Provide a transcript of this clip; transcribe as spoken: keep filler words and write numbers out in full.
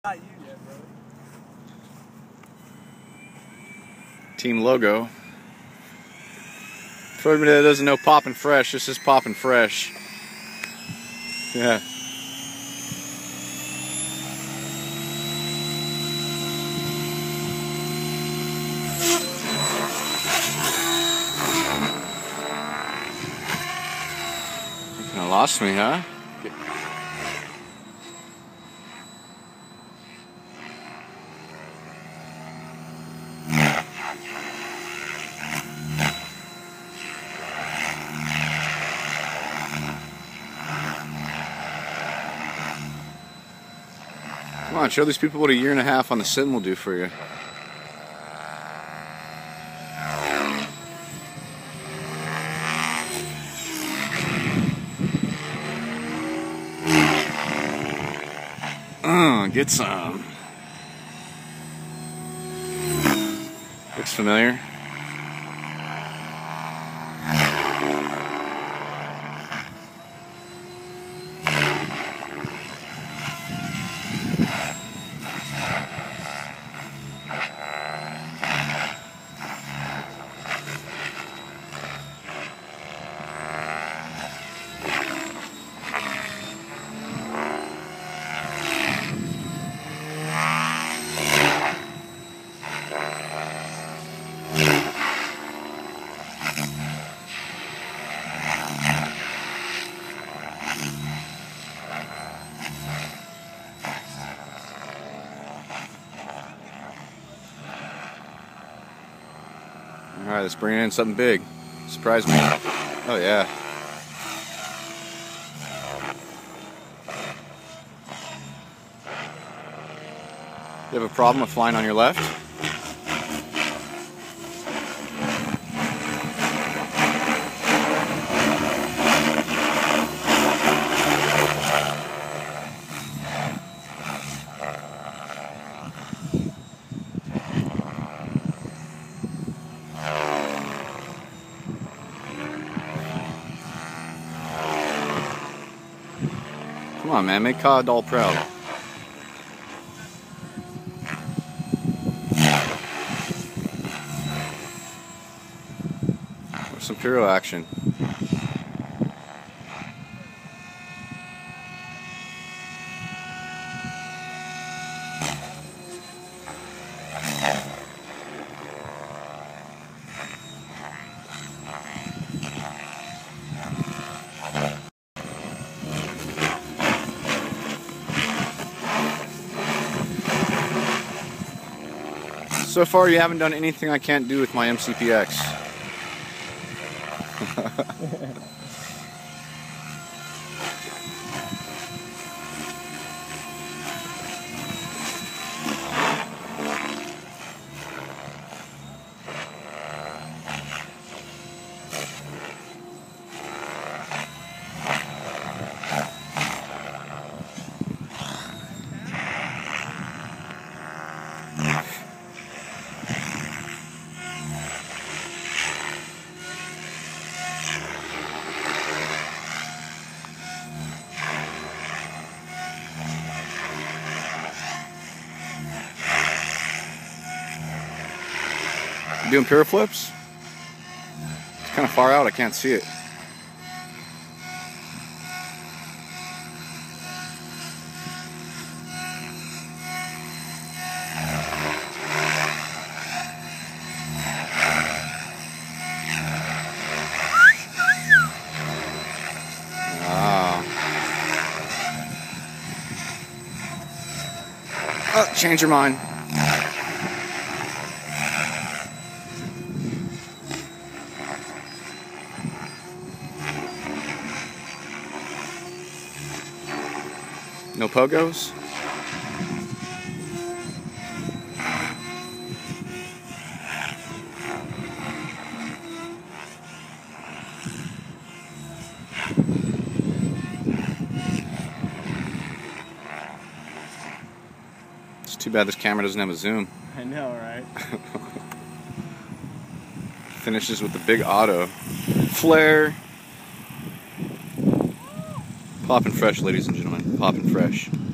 Not you yet, bro. Team logo. For everybody that doesn't know Poppin' Fresh, this is Poppin' Fresh. Yeah. You kinda lost me, huh? Come on, show these people what a year and a half on the sim will do for you. Oh, get some. Looks familiar. Alright, let's bring in something big. Surprise me. Oh yeah. You have a problem with flying on your left? Come on, man, make Ka Doll proud. Some Puro action. So far, you haven't done anything I can't do with my M C P X. You doing Puro flips? It's kind of far out, I can't see it. Wow. Oh, change your mind. No pogos? It's too bad this camera doesn't have a zoom. I know, right? Finishes with the big auto. Flare. Poppin' Fresh, ladies and gentlemen. Poppin' Fresh.